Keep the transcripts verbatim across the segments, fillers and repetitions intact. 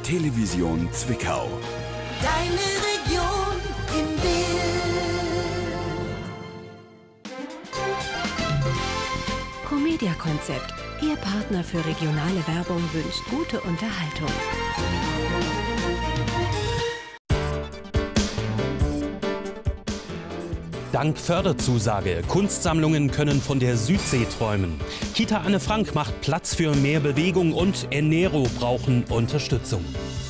Television Zwickau. Deine Region im Bild. Comedia-Konzept. Ihr Partner für regionale Werbung wünscht gute Unterhaltung. Dank Förderzusage. Kunstsammlungen können von der Südsee träumen. Kita Anne Frank macht Platz für mehr Bewegung und Ernährung brauchen Unterstützung.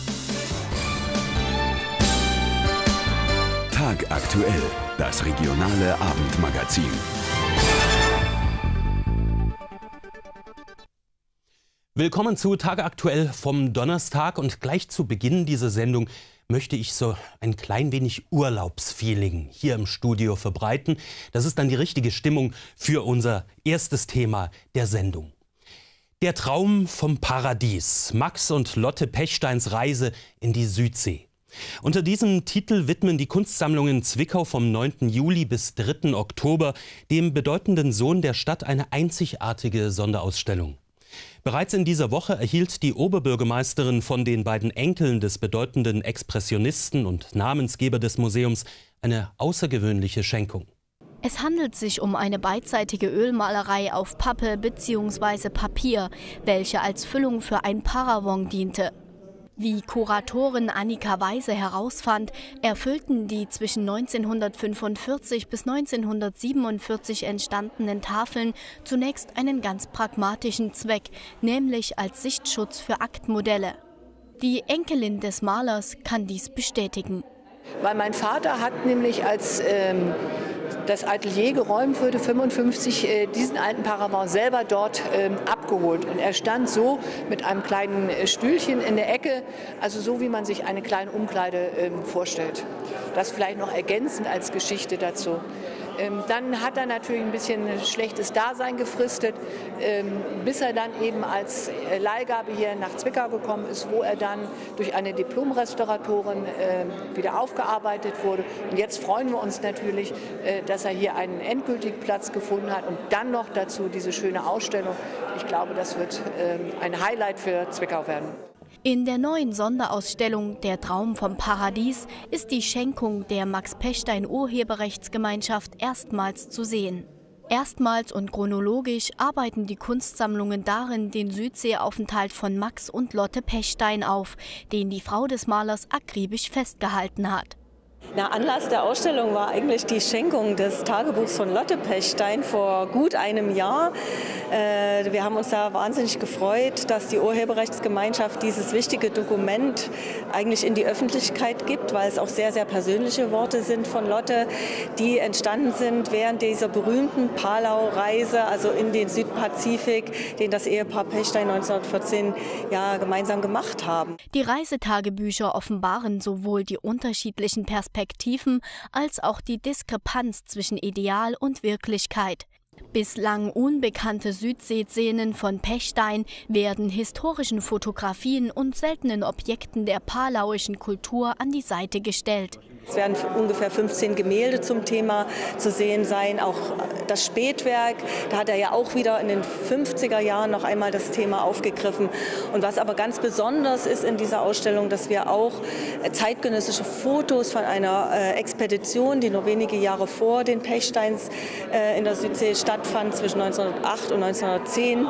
Tagaktuell, das regionale Abendmagazin. Willkommen zu Tagaktuell vom Donnerstag und gleich zu Beginn dieser Sendung möchte ich so ein klein wenig Urlaubsfeeling hier im Studio verbreiten. Das ist dann die richtige Stimmung für unser erstes Thema der Sendung. Der Traum vom Paradies. Max und Lotte Pechsteins Reise in die Südsee. Unter diesem Titel widmen die Kunstsammlungen Zwickau vom neunten Juli bis dritten Oktober dem bedeutenden Sohn der Stadt eine einzigartige Sonderausstellung. Bereits in dieser Woche erhielt die Oberbürgermeisterin von den beiden Enkeln des bedeutenden Expressionisten und Namensgeber des Museums eine außergewöhnliche Schenkung. Es handelt sich um eine beidseitige Ölmalerei auf Pappe bzw. Papier, welche als Füllung für ein Paravent diente. Wie Kuratorin Annika Weise herausfand, erfüllten die zwischen neunzehnhundertfünfundvierzig bis neunzehnhundertsiebenundvierzig entstandenen Tafeln zunächst einen ganz pragmatischen Zweck, nämlich als Sichtschutz für Aktmodelle. Die Enkelin des Malers kann dies bestätigen. Weil mein Vater hat nämlich, als ähm, das Atelier geräumt wurde, fünfundfünfzig, äh, diesen alten Paravent selber dort ähm, abgeholt. Und er stand so mit einem kleinen äh, Stühlchen in der Ecke, also so wie man sich eine kleine Umkleide ähm, vorstellt. Das vielleicht noch ergänzend als Geschichte dazu. Ähm, dann hat er natürlich ein bisschen ein schlechtes Dasein gefristet, ähm, bis er dann eben als äh, Leihgabe hier nach Zwickau gekommen ist, wo er dann durch eine Diplom-Restauratorin äh, wieder aufgearbeitet wurde. Und jetzt freuen wir uns natürlich, äh, dass er hier einen endgültigen Platz gefunden hat und dann noch dazu diese schöne Ausstellung. Ich glaube, das wird äh, ein Highlight für Zwickau werden. In der neuen Sonderausstellung Der Traum vom Paradies ist die Schenkung der Max-Pechstein-Urheberrechtsgemeinschaft erstmals zu sehen. Erstmals und chronologisch arbeiten die Kunstsammlungen darin den Südseeaufenthalt von Max und Lotte Pechstein auf, den die Frau des Malers akribisch festgehalten hat. Na, Anlass der Ausstellung war eigentlich die Schenkung des Tagebuchs von Lotte Pechstein vor gut einem Jahr. Äh, wir haben uns da wahnsinnig gefreut, dass die Urheberrechtsgemeinschaft dieses wichtige Dokument eigentlich in die Öffentlichkeit gibt, weil es auch sehr, sehr persönliche Worte sind von Lotte, die entstanden sind während dieser berühmten Palau-Reise, also in den Südpazifik, den das Ehepaar Pechstein neunzehnhundertvierzehn ja gemeinsam gemacht haben. Die Reisetagebücher offenbaren sowohl die unterschiedlichen Perspektiven als auch die Diskrepanz zwischen Ideal und Wirklichkeit. Bislang unbekannte Südseeszenen von Pechstein werden historischen Fotografien und seltenen Objekten der palauischen Kultur an die Seite gestellt. Es werden ungefähr fünfzehn Gemälde zum Thema zu sehen sein, auch das Spätwerk. Da hat er ja auch wieder in den fünfziger Jahren noch einmal das Thema aufgegriffen. Und was aber ganz besonders ist in dieser Ausstellung, dass wir auch zeitgenössische Fotos von einer Expedition, die nur wenige Jahre vor den Pechsteins in der Südsee stattfand, zwischen neunzehnhundertacht und neunzehnhundertzehn.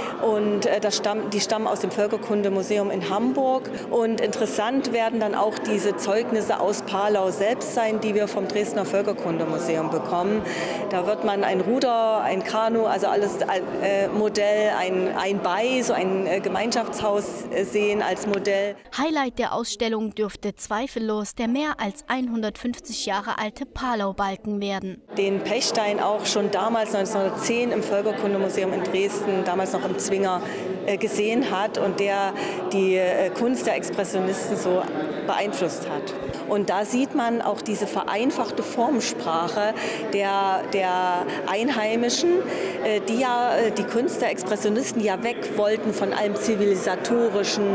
Und das stammt, die stammen aus dem Völkerkundemuseum in Hamburg. Und interessant werden dann auch diese Zeugnisse aus Palau selbst sein, die wir vom Dresdner Völkerkundemuseum bekommen. Da wird man ein Ruder, ein Kanu, also alles äh, Modell, ein, ein Bei, so ein äh, Gemeinschaftshaus äh, sehen als Modell. Highlight der Ausstellung dürfte zweifellos der mehr als hundertfünfzig Jahre alte Palau-Balken werden. Den Pechstein auch schon damals neunzehnhundertzehn im Völkerkundemuseum in Dresden, damals noch im Zwinger, äh, gesehen hat und der die äh, Kunst der Expressionisten so beeinflusst hat. Und da sieht man auch diese vereinfachte Formsprache der, der Einheimischen, die ja die Kunst der Expressionisten ja weg wollten von allem Zivilisatorischen.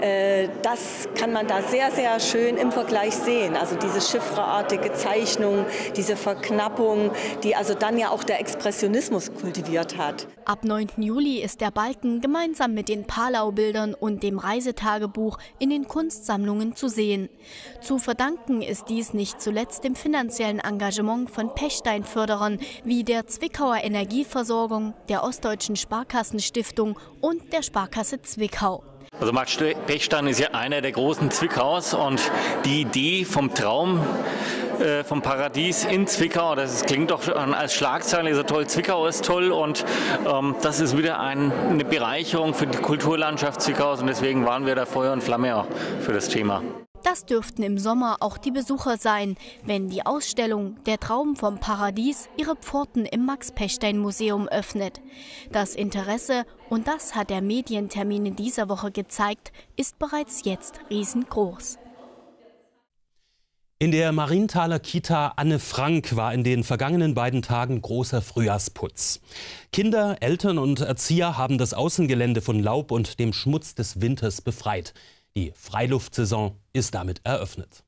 Das kann man da sehr, sehr schön im Vergleich sehen. Also diese chiffreartige Zeichnung, diese Verknappung, die also dann ja auch der Expressionismus kultiviert hat. Ab neunten Juli ist der Balken gemeinsam gemeinsam mit den Palau-Bildern und dem Reisetagebuch in den Kunstsammlungen zu sehen. Zu verdanken ist dies nicht zuletzt dem finanziellen Engagement von Pechstein-Förderern wie der Zwickauer Energieversorgung, der Ostdeutschen Sparkassenstiftung und der Sparkasse Zwickau. Also Max Pechstein ist ja einer der großen Zwickaus und die Idee vom Traum äh, vom Paradies in Zwickau, das klingt doch als Schlagzeile so toll, Zwickau ist toll und ähm, das ist wieder ein, eine Bereicherung für die Kulturlandschaft Zwickaus und deswegen waren wir da Feuer und Flamme auch für das Thema. Das dürften im Sommer auch die Besucher sein, wenn die Ausstellung Der Traum vom Paradies ihre Pforten im Max-Pechstein-Museum öffnet. Das Interesse, und das hat der Medientermin in dieser Woche gezeigt, ist bereits jetzt riesengroß. In der Marienthaler Kita Anne Frank war in den vergangenen beiden Tagen großer Frühjahrsputz. Kinder, Eltern und Erzieher haben das Außengelände von Laub und dem Schmutz des Winters befreit. Die Freiluftsaison ist damit eröffnet.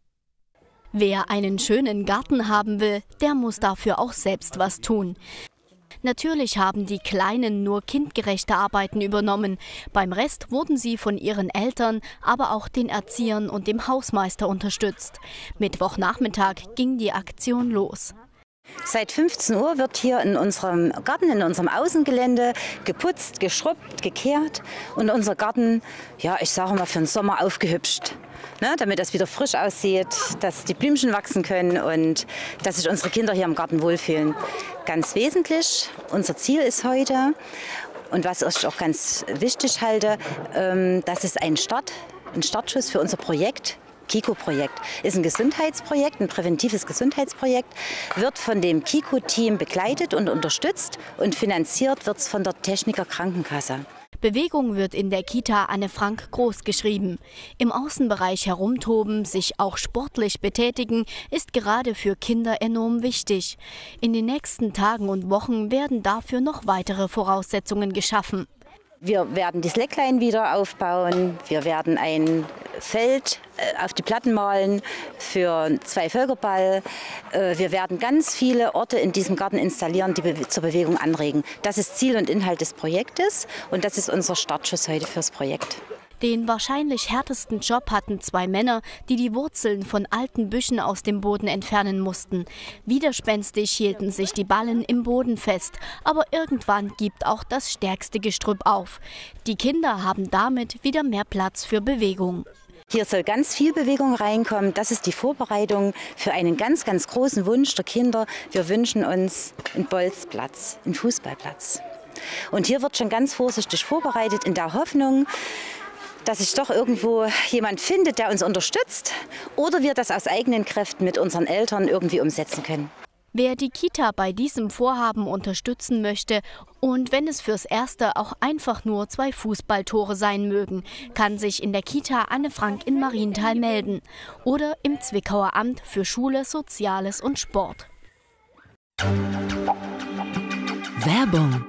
Wer einen schönen Garten haben will, der muss dafür auch selbst was tun. Natürlich haben die Kleinen nur kindgerechte Arbeiten übernommen. Beim Rest wurden sie von ihren Eltern, aber auch den Erziehern und dem Hausmeister unterstützt. Mittwochnachmittag ging die Aktion los. Seit fünfzehn Uhr wird hier in unserem Garten, in unserem Außengelände geputzt, geschrubbt, gekehrt und unser Garten, ja, ich sage mal, für den Sommer aufgehübscht. Ne, damit das wieder frisch aussieht, dass die Blümchen wachsen können und dass sich unsere Kinder hier im Garten wohlfühlen. Ganz wesentlich, unser Ziel ist heute, und was ich auch ganz wichtig halte, ähm, das ist ein Start, ein Startschuss für unser Projekt. KIKO-Projekt ist ein Gesundheitsprojekt, ein präventives Gesundheitsprojekt, wird von dem KIKO-Team begleitet und unterstützt und finanziert wird es von der Techniker Krankenkasse. Bewegung wird in der Kita Anne Frank groß geschrieben. Im Außenbereich herumtoben, sich auch sportlich betätigen, ist gerade für Kinder enorm wichtig. In den nächsten Tagen und Wochen werden dafür noch weitere Voraussetzungen geschaffen. Wir werden die Slackline wieder aufbauen, wir werden ein Feld auf die Platten malen für zwei Völkerball. Wir werden ganz viele Orte in diesem Garten installieren, die zur Bewegung anregen. Das ist Ziel und Inhalt des Projektes und das ist unser Startschuss heute fürs Projekt. Den wahrscheinlich härtesten Job hatten zwei Männer, die die Wurzeln von alten Büschen aus dem Boden entfernen mussten. Widerspenstig hielten sich die Ballen im Boden fest, aber irgendwann gibt auch das stärkste Gestrüpp auf. Die Kinder haben damit wieder mehr Platz für Bewegung. Hier soll ganz viel Bewegung reinkommen. Das ist die Vorbereitung für einen ganz, ganz großen Wunsch der Kinder. Wir wünschen uns einen Bolzplatz, einen Fußballplatz. Und hier wird schon ganz vorsichtig vorbereitet in der Hoffnung, dass sich doch irgendwo jemand findet, der uns unterstützt oder wir das aus eigenen Kräften mit unseren Eltern irgendwie umsetzen können. Wer die Kita bei diesem Vorhaben unterstützen möchte und wenn es fürs Erste auch einfach nur zwei Fußballtore sein mögen, kann sich in der Kita Anne Frank in Marienthal melden oder im Zwickauer Amt für Schule, Soziales und Sport. Werbung.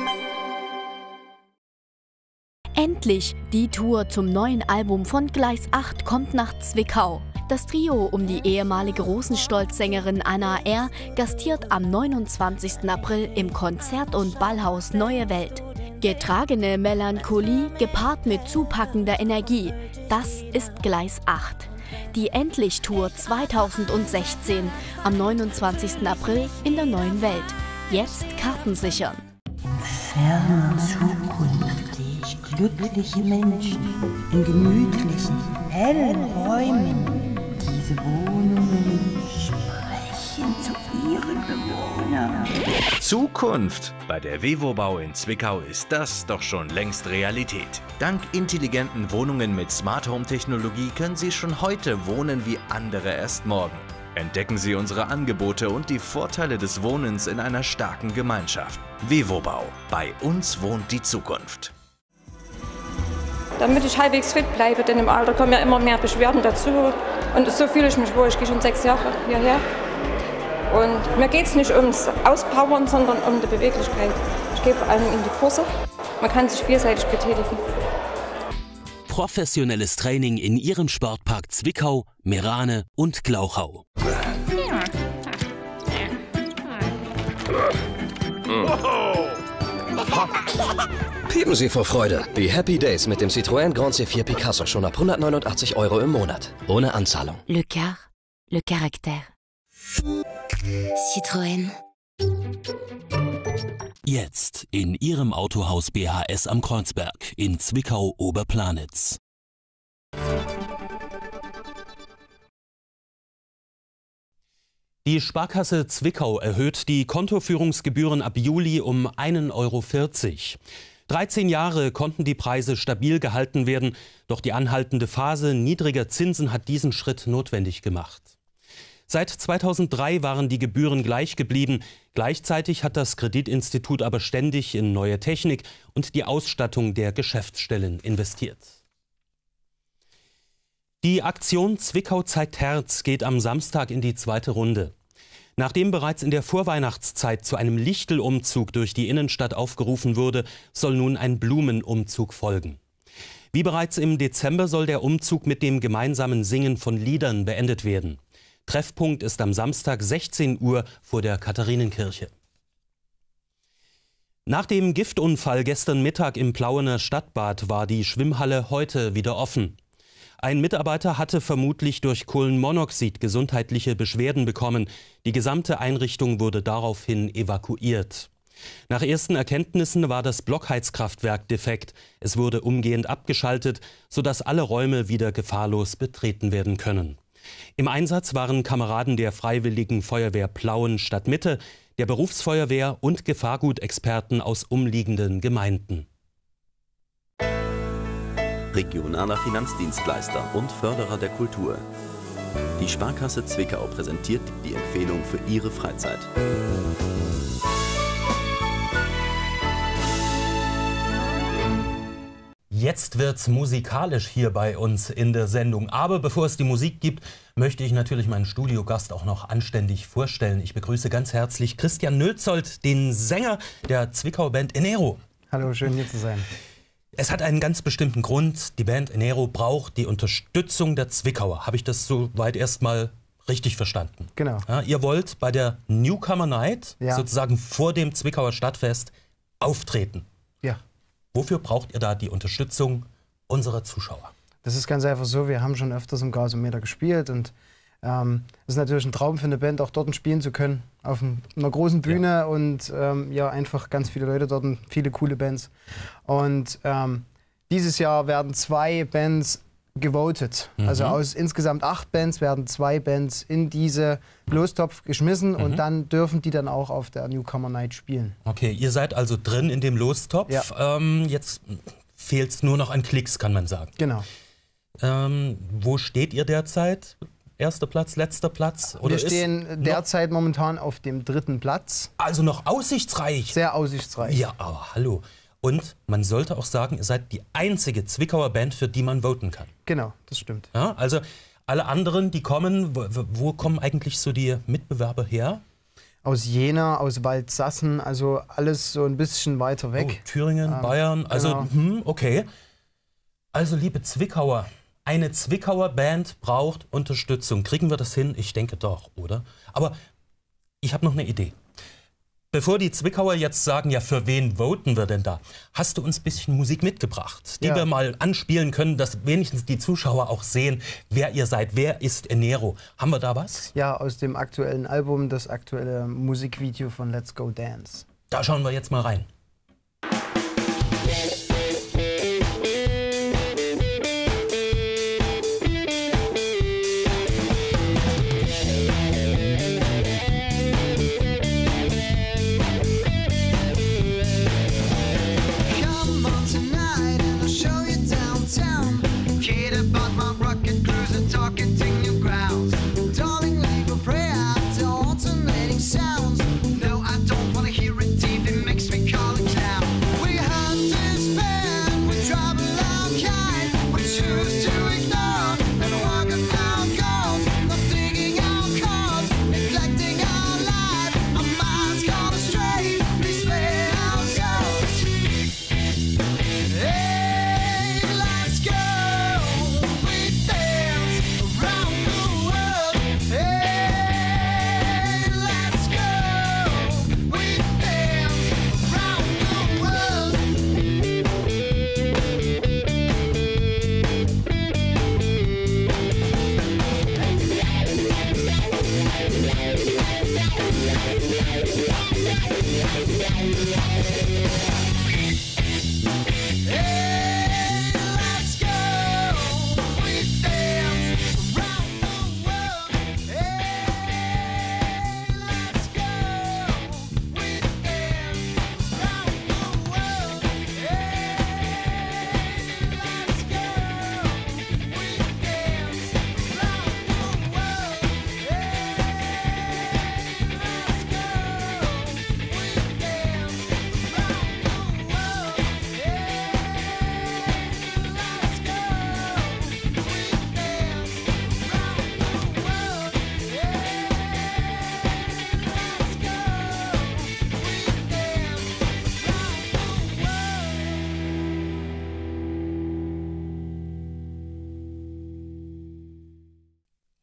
Endlich! Die Tour zum neuen Album von Gleis acht kommt nach Zwickau. Das Trio um die ehemalige Rosenstolz-Sängerin Anna R. gastiert am neunundzwanzigsten April im Konzert- und Ballhaus Neue Welt. Getragene Melancholie gepaart mit zupackender Energie, das ist Gleis acht. Die Endlich-Tour zweitausendsechzehn am neunundzwanzigsten April in der Neuen Welt. Jetzt Karten sichern. In ferner Zukunft sehe ich glückliche Menschen in gemütlichen, hellen Räumen. Diese Wohnungen sprechen zu ihren Bewohnern. Zukunft! Bei der Vevobau in Zwickau ist das doch schon längst Realität. Dank intelligenten Wohnungen mit Smart Home Technologie können Sie schon heute wohnen wie andere erst morgen. Entdecken Sie unsere Angebote und die Vorteile des Wohnens in einer starken Gemeinschaft. Vevobau. Bei uns wohnt die Zukunft. Damit ich halbwegs fit bleibe, denn im Alter kommen ja immer mehr Beschwerden dazu. Und so fühle ich mich wohl. Ich gehe schon sechs Jahre hierher. Und mir geht es nicht ums Auspowern, sondern um die Beweglichkeit. Ich gehe vor allem in die Kurse. Man kann sich vielseitig betätigen. Professionelles Training in Ihrem Sportpark Zwickau, Meerane und Glauchau. Piepen Sie vor Freude. Die Happy Days mit dem Citroën Grand C vier Picasso schon ab hundertneunundachtzig Euro im Monat. Ohne Anzahlung. Le car, le caractère. Citroën. Jetzt in Ihrem Autohaus B H S am Kreuzberg in Zwickau-Oberplanitz. Die Sparkasse Zwickau erhöht die Kontoführungsgebühren ab Juli um ein Euro vierzig. dreizehn Jahre konnten die Preise stabil gehalten werden, doch die anhaltende Phase niedriger Zinsen hat diesen Schritt notwendig gemacht. Seit zweitausenddrei waren die Gebühren gleich geblieben. Gleichzeitig hat das Kreditinstitut aber ständig in neue Technik und die Ausstattung der Geschäftsstellen investiert. Die Aktion Zwickau zeigt Herz geht am Samstag in die zweite Runde. Nachdem bereits in der Vorweihnachtszeit zu einem Lichtelumzug durch die Innenstadt aufgerufen wurde, soll nun ein Blumenumzug folgen. Wie bereits im Dezember soll der Umzug mit dem gemeinsamen Singen von Liedern beendet werden. Treffpunkt ist am Samstag sechzehn Uhr vor der Katharinenkirche. Nach dem Giftunfall gestern Mittag im Plauener Stadtbad war die Schwimmhalle heute wieder offen. Ein Mitarbeiter hatte vermutlich durch Kohlenmonoxid gesundheitliche Beschwerden bekommen. Die gesamte Einrichtung wurde daraufhin evakuiert. Nach ersten Erkenntnissen war das Blockheizkraftwerk defekt. Es wurde umgehend abgeschaltet, sodass alle Räume wieder gefahrlos betreten werden können. Im Einsatz waren Kameraden der Freiwilligen Feuerwehr Plauen Stadtmitte, der Berufsfeuerwehr und Gefahrgutexperten aus umliegenden Gemeinden. Regionaler Finanzdienstleister und Förderer der Kultur. Die Sparkasse Zwickau präsentiert die Empfehlung für Ihre Freizeit. Jetzt wird's musikalisch hier bei uns in der Sendung. Aber bevor es die Musik gibt, möchte ich natürlich meinen Studiogast auch noch anständig vorstellen. Ich begrüße ganz herzlich Christian Nölzold, den Sänger der Zwickau-Band Enero. Hallo, schön hier zu sein. Es hat einen ganz bestimmten Grund. Die Band Enero braucht die Unterstützung der Zwickauer. Habe ich das soweit erstmal richtig verstanden? Genau. Ja, ihr wollt bei der Newcomer Night, ja. sozusagen vor dem Zwickauer Stadtfest, auftreten. Ja. Wofür braucht ihr da die Unterstützung unserer Zuschauer? Das ist ganz einfach so, wir haben schon öfters im Gasometer gespielt und ähm, es ist natürlich ein Traum für eine Band, auch dort spielen zu können, auf einer großen Bühne ja. und ähm, ja, einfach ganz viele Leute dort, viele coole Bands. Und ähm, dieses Jahr werden zwei Bands gewotet. Mhm. Also aus insgesamt acht Bands werden zwei Bands in diese Lostopf geschmissen mhm. und dann dürfen die dann auch auf der Newcomer Night spielen. Okay, ihr seid also drin in dem Lostopf. Ja. Ähm, jetzt fehlt es nur noch an Klicks, kann man sagen. Genau. Ähm, wo steht ihr derzeit? Erster Platz, letzter Platz? Oder Wir stehen derzeit momentan auf dem dritten Platz. Also noch aussichtsreich? Sehr aussichtsreich. Ja, aber hallo. Und man sollte auch sagen, ihr seid die einzige Zwickauer Band, für die man voten kann. Genau, das stimmt. Ja, also alle anderen, die kommen, wo, wo kommen eigentlich so die Mitbewerber her? Aus Jena, aus Waldsassen, also alles so ein bisschen weiter weg. Oh, Thüringen, ähm, Bayern, also genau. hm, okay. Also liebe Zwickauer, eine Zwickauer Band braucht Unterstützung. Kriegen wir das hin? Ich denke doch, oder? Aber ich habe noch eine Idee. Bevor die Zwickauer jetzt sagen, ja, für wen voten wir denn da? Hast du uns ein bisschen Musik mitgebracht, die ja. wir mal anspielen können, dass wenigstens die Zuschauer auch sehen, wer ihr seid, wer ist Enero? Haben wir da was? Ja, aus dem aktuellen Album, das aktuelle Musikvideo von Let's Go Dance. Da schauen wir jetzt mal rein. Sounds. No, I don't wanna hear it, T V makes me call it clown. We hunt this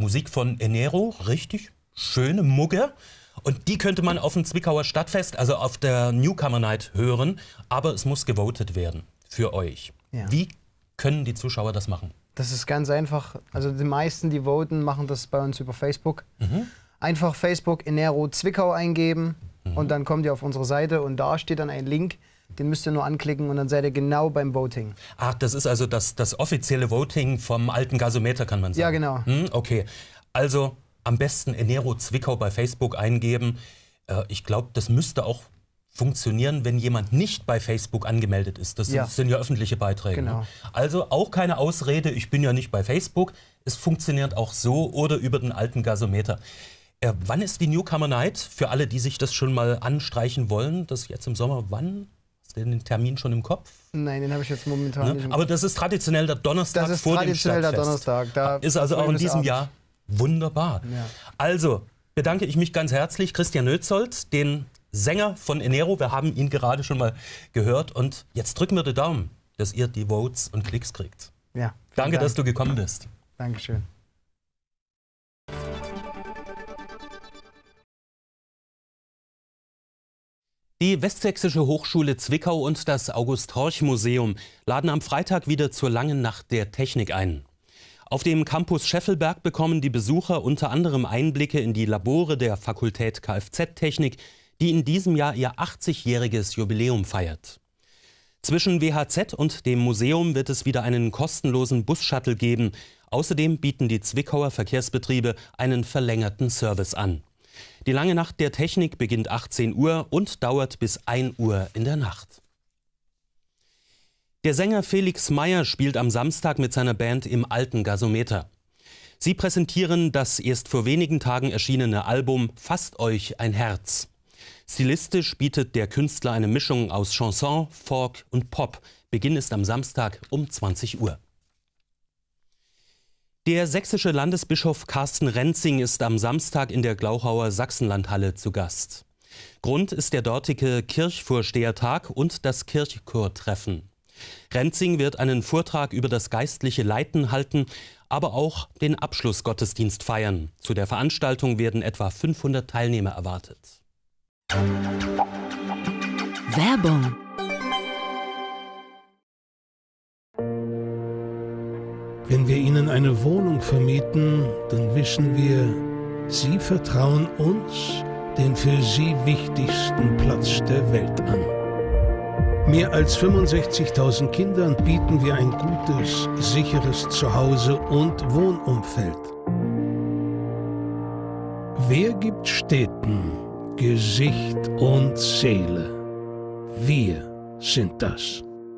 Musik von Enero, richtig schöne Mucke. Und die könnte man auf dem Zwickauer Stadtfest, also auf der Newcomer Night hören. Aber es muss gewotet werden für euch. Ja. Wie können die Zuschauer das machen? Das ist ganz einfach. Also die meisten, die voten, machen das bei uns über Facebook. Mhm. Einfach Facebook Enero Zwickau eingeben mhm. und dann kommt ihr auf unsere Seite und da steht dann ein Link. Den müsst ihr nur anklicken und dann seid ihr genau beim Voting. Ach, das ist also das, das offizielle Voting vom alten Gasometer, kann man sagen. Ja, genau. Hm, okay, also am besten Enero Zwickau bei Facebook eingeben. Äh, ich glaube, das müsste auch funktionieren, wenn jemand nicht bei Facebook angemeldet ist. Das Ja. sind, sind ja öffentliche Beiträge. Genau. Ne? Also auch keine Ausrede, ich bin ja nicht bei Facebook. Es funktioniert auch so oder über den alten Gasometer. Äh, wann ist die Newcomer Night? Für alle, die sich das schon mal anstreichen wollen, das jetzt im Sommer, wann? Hast du den Termin schon im Kopf? Nein, den habe ich jetzt momentan Ne? nicht im Aber das ist traditionell der Donnerstag Das ist vor dem traditionell der Stadtfest. Donnerstag. Da ist also auch in diesem Abend. Jahr wunderbar. Ja. Also bedanke ich mich ganz herzlich, Christian Nötzold, den Sänger von Enero. Wir haben ihn gerade schon mal gehört. Und jetzt drücken wir die Daumen, dass ihr die Votes und Klicks kriegt. Ja, Danke, Dank. dass du gekommen bist. Dankeschön. Die Westsächsische Hochschule Zwickau und das August-Horch-Museum laden am Freitag wieder zur langen Nacht der Technik ein. Auf dem Campus Scheffelberg bekommen die Besucher unter anderem Einblicke in die Labore der Fakultät Kfz-Technik, die in diesem Jahr ihr achtzigjähriges Jubiläum feiert. Zwischen W H Z und dem Museum wird es wieder einen kostenlosen Bus-Shuttle geben. Außerdem bieten die Zwickauer Verkehrsbetriebe einen verlängerten Service an. Die lange Nacht der Technik beginnt achtzehn Uhr und dauert bis ein Uhr in der Nacht. Der Sänger Felix Meyer spielt am Samstag mit seiner Band im alten Gasometer. Sie präsentieren das erst vor wenigen Tagen erschienene Album Fasst euch ein Herz. Stilistisch bietet der Künstler eine Mischung aus Chanson, Folk und Pop. Beginn ist am Samstag um zwanzig Uhr. Der sächsische Landesbischof Carsten Renzing ist am Samstag in der Glauchauer Sachsenlandhalle zu Gast. Grund ist der dortige Kirchvorstehertag und das Kirchchortreffen. Renzing wird einen Vortrag über das geistliche Leiten halten, aber auch den Abschlussgottesdienst feiern. Zu der Veranstaltung werden etwa fünfhundert Teilnehmer erwartet. Werbung. Wenn wir Ihnen eine Wohnung vermieten, dann wissen wir, Sie vertrauen uns den für Sie wichtigsten Platz der Welt an. Mehr als fünfundsechzigtausend Kindern bieten wir ein gutes, sicheres Zuhause und Wohnumfeld. Wer gibt Städten Gesicht und Seele? Wir sind das.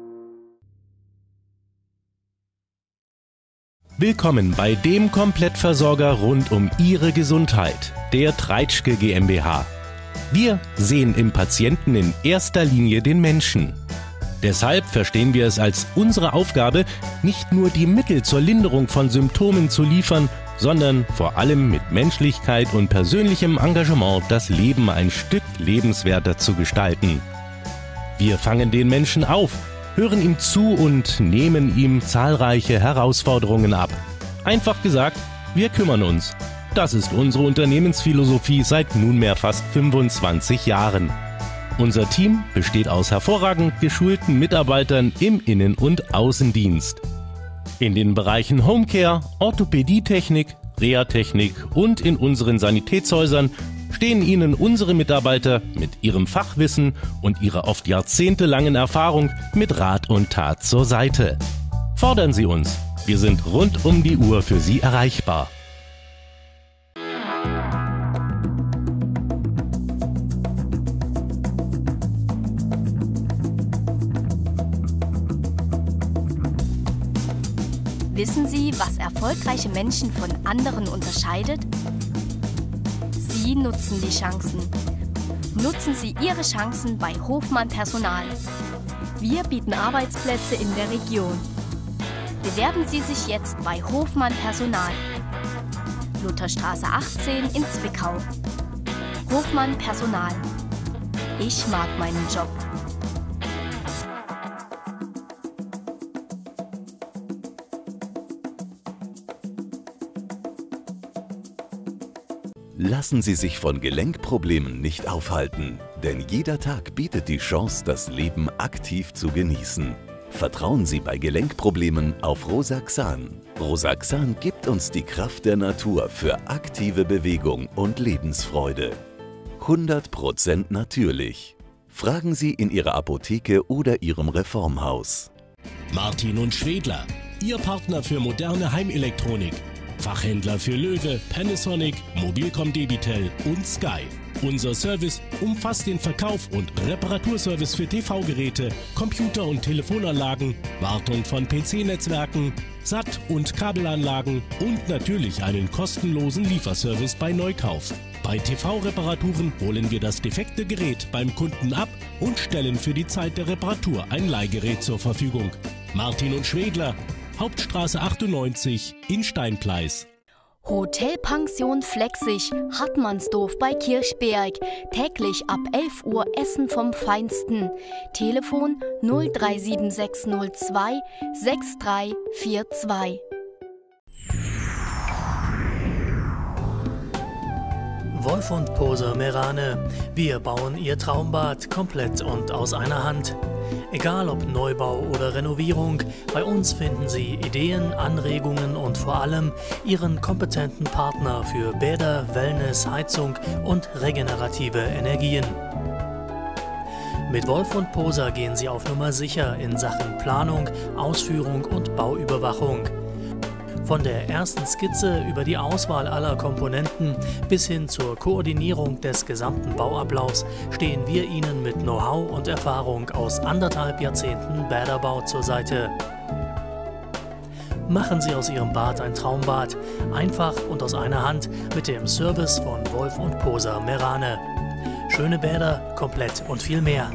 Willkommen bei dem Komplettversorger rund um Ihre Gesundheit, der Treitschke GmbH. Wir sehen im Patienten in erster Linie den Menschen. Deshalb verstehen wir es als unsere Aufgabe, nicht nur die Mittel zur Linderung von Symptomen zu liefern, sondern vor allem mit Menschlichkeit und persönlichem Engagement das Leben ein Stück lebenswerter zu gestalten. Wir fangen den Menschen auf, hören ihm zu und nehmen ihm zahlreiche Herausforderungen ab. Einfach gesagt, wir kümmern uns. Das ist unsere Unternehmensphilosophie seit nunmehr fast fünfundzwanzig Jahren. Unser Team besteht aus hervorragend geschulten Mitarbeitern im Innen- und Außendienst. In den Bereichen Homecare, Orthopädietechnik, Reha-Technik und in unseren Sanitätshäusern stehen Ihnen unsere Mitarbeiter mit ihrem Fachwissen und ihrer oft jahrzehntelangen Erfahrung mit Rat und Tat zur Seite. Fordern Sie uns. Wir sind rund um die Uhr für Sie erreichbar. Wissen Sie, was erfolgreiche Menschen von anderen unterscheidet? Sie nutzen die Chancen. Nutzen Sie Ihre Chancen bei Hofmann Personal. Wir bieten Arbeitsplätze in der Region. Bewerben Sie sich jetzt bei Hofmann Personal. Lutherstraße achtzehn in Zwickau. Hofmann Personal. Ich mag meinen Job. Lassen Sie sich von Gelenkproblemen nicht aufhalten, denn jeder Tag bietet die Chance, das Leben aktiv zu genießen. Vertrauen Sie bei Gelenkproblemen auf Rosaxan. Rosaxan gibt uns die Kraft der Natur für aktive Bewegung und Lebensfreude. hundert Prozent natürlich. Fragen Sie in Ihrer Apotheke oder Ihrem Reformhaus. Martin und Schwedler, Ihr Partner für moderne Heimelektronik. Fachhändler für Löwe, Panasonic, Mobilcom Debitel und Sky. Unser Service umfasst den Verkauf und Reparaturservice für T V-Geräte, Computer- und Telefonanlagen, Wartung von P C-Netzwerken, S A T- und Kabelanlagen und natürlich einen kostenlosen Lieferservice bei Neukauf. Bei T V-Reparaturen holen wir das defekte Gerät beim Kunden ab und stellen für die Zeit der Reparatur ein Leihgerät zur Verfügung. Martin und Schwedler, Hauptstraße achtundneunzig in Steinpleis. Hotelpension Flexig, Hartmannsdorf bei Kirchberg. Täglich ab elf Uhr Essen vom Feinsten. Telefon null drei sieben sechs null zwei sechs drei vier zwei. Wolf und Poser Merane. Wir bauen Ihr Traumbad komplett und aus einer Hand. Egal ob Neubau oder Renovierung, bei uns finden Sie Ideen, Anregungen und vor allem Ihren kompetenten Partner für Bäder, Wellness, Heizung und regenerative Energien. Mit Wolf und Poser gehen Sie auf Nummer sicher in Sachen Planung, Ausführung und Bauüberwachung. Von der ersten Skizze über die Auswahl aller Komponenten bis hin zur Koordinierung des gesamten Bauablaufs stehen wir Ihnen mit Know-how und Erfahrung aus anderthalb Jahrzehnten Bäderbau zur Seite. Machen Sie aus Ihrem Bad ein Traumbad, einfach und aus einer Hand mit dem Service von Wolf und Poser Merane. Schöne Bäder, komplett und viel mehr.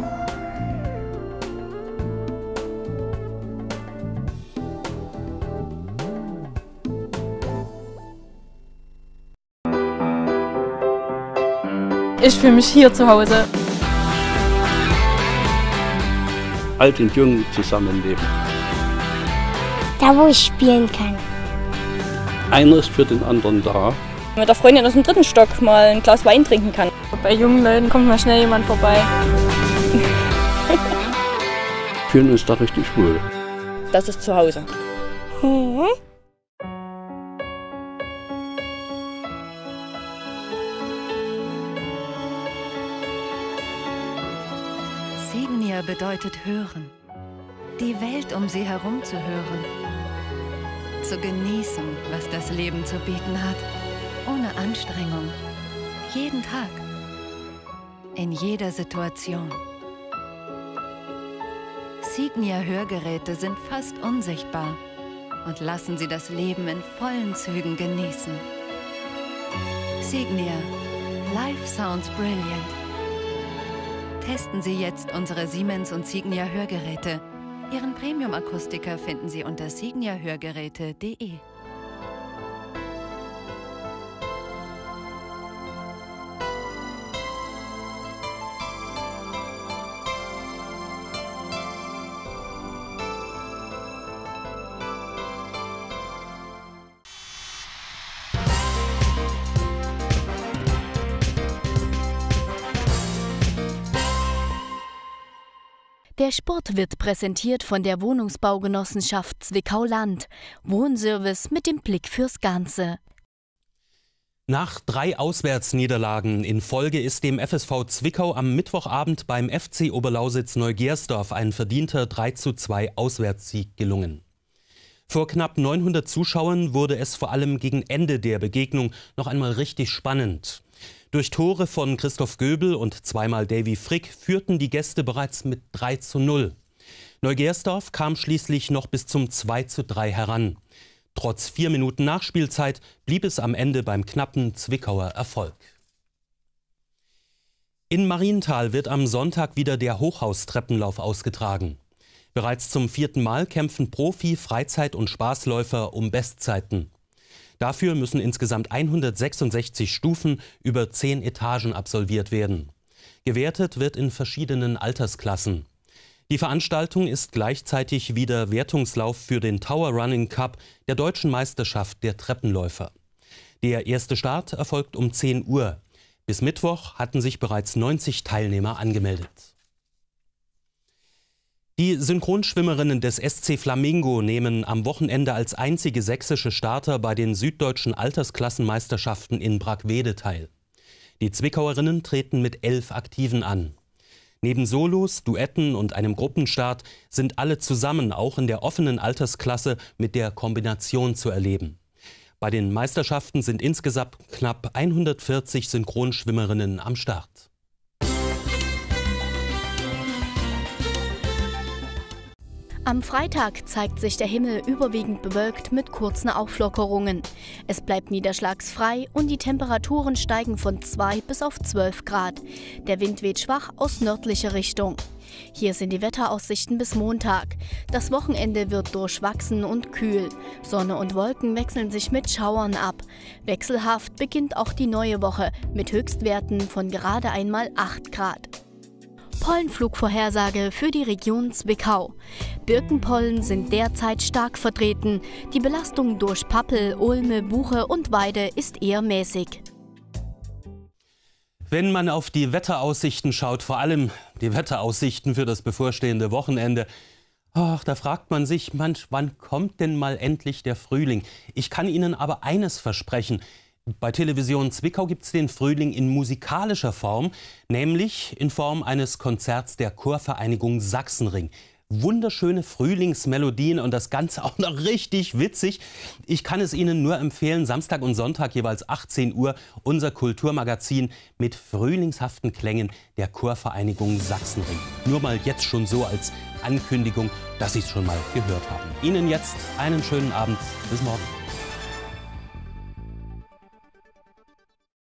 Ich fühle mich hier zu Hause. Alt und jung zusammenleben. Da, wo ich spielen kann. Einer ist für den anderen da. Mit der Freundin aus dem dritten Stock mal ein Glas Wein trinken kann. Bei jungen Leuten kommt mal schnell jemand vorbei. Fühlen uns da richtig wohl. Das ist zu Hause. Hm. Signia bedeutet hören. Die Welt um sie herum zu hören. Zu genießen, was das Leben zu bieten hat. Ohne Anstrengung. Jeden Tag. In jeder Situation. Signia Hörgeräte sind fast unsichtbar und lassen Sie das Leben in vollen Zügen genießen. Signia. Life sounds brilliant. Testen Sie jetzt unsere Siemens und Signia Hörgeräte. Ihren Premium-Akustiker finden Sie unter signia hörgeräte punkt de. Der Sport wird präsentiert von der Wohnungsbaugenossenschaft Zwickau-Land. Wohnservice mit dem Blick fürs Ganze. Nach drei Auswärtsniederlagen in Folge ist dem F S V Zwickau am Mittwochabend beim F C Oberlausitz-Neugersdorf ein verdienter drei zu zwei Auswärtssieg gelungen. Vor knapp neunhundert Zuschauern wurde es vor allem gegen Ende der Begegnung noch einmal richtig spannend. Durch Tore von Christoph Göbel und zweimal Davy Frick führten die Gäste bereits mit drei zu null. Neugersdorf kam schließlich noch bis zum zwei zu drei heran. Trotz vier Minuten Nachspielzeit blieb es am Ende beim knappen Zwickauer Erfolg. In Marienthal wird am Sonntag wieder der Hochhaustreppenlauf ausgetragen. Bereits zum vierten Mal kämpfen Profi-, Freizeit- und Spaßläufer um Bestzeiten. Dafür müssen insgesamt hundertsechsundsechzig Stufen über zehn Etagen absolviert werden. Gewertet wird in verschiedenen Altersklassen. Die Veranstaltung ist gleichzeitig wieder Wertungslauf für den Tower Running Cup der Deutschen Meisterschaft der Treppenläufer. Der erste Start erfolgt um zehn Uhr. Bis Mittwoch hatten sich bereits neunzig Teilnehmer angemeldet. Die Synchronschwimmerinnen des S C Flamingo nehmen am Wochenende als einzige sächsische Starter bei den süddeutschen Altersklassenmeisterschaften in Brackwede teil. Die Zwickauerinnen treten mit elf Aktiven an. Neben Solos, Duetten und einem Gruppenstart sind alle zusammen auch in der offenen Altersklasse mit der Kombination zu erleben. Bei den Meisterschaften sind insgesamt knapp hundertvierzig Synchronschwimmerinnen am Start. Am Freitag zeigt sich der Himmel überwiegend bewölkt mit kurzen Auflockerungen. Es bleibt niederschlagsfrei und die Temperaturen steigen von zwei bis auf zwölf Grad. Der Wind weht schwach aus nördlicher Richtung. Hier sind die Wetteraussichten bis Montag. Das Wochenende wird durchwachsen und kühl. Sonne und Wolken wechseln sich mit Schauern ab. Wechselhaft beginnt auch die neue Woche mit Höchstwerten von gerade einmal acht Grad. Pollenflugvorhersage für die Region Zwickau. Birkenpollen sind derzeit stark vertreten. Die Belastung durch Pappel, Ulme, Buche und Weide ist eher mäßig. Wenn man auf die Wetteraussichten schaut, vor allem die Wetteraussichten für das bevorstehende Wochenende, ach, da fragt man sich, Mensch, wann kommt denn mal endlich der Frühling? Ich kann Ihnen aber eines versprechen. Bei Television Zwickau gibt es den Frühling in musikalischer Form, nämlich in Form eines Konzerts der Chorvereinigung Sachsenring. Wunderschöne Frühlingsmelodien und das Ganze auch noch richtig witzig. Ich kann es Ihnen nur empfehlen, Samstag und Sonntag jeweils achtzehn Uhr, unser Kulturmagazin mit frühlingshaften Klängen der Chorvereinigung Sachsenring. Nur mal jetzt schon so als Ankündigung, dass Sie es schon mal gehört haben. Ihnen jetzt einen schönen Abend. Bis morgen.